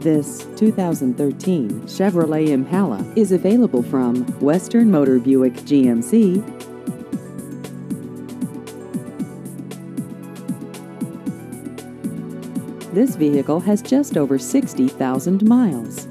This 2013 Chevrolet Impala is available from Western Motor Buick GMC. This vehicle has just over 60,000 miles.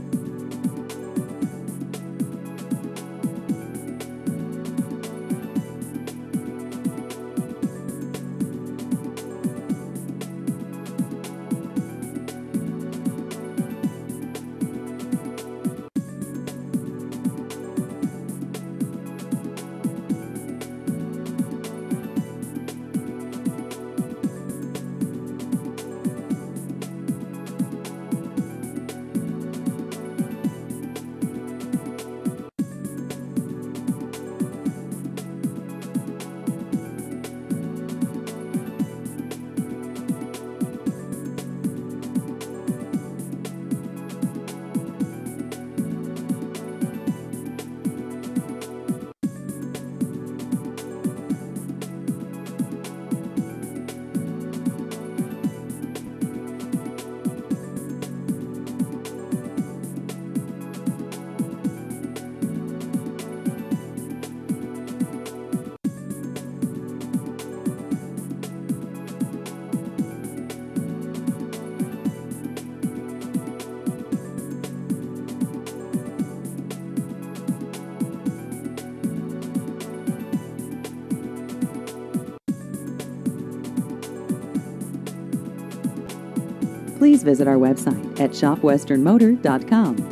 Please visit our website at shopwesternmotor.com.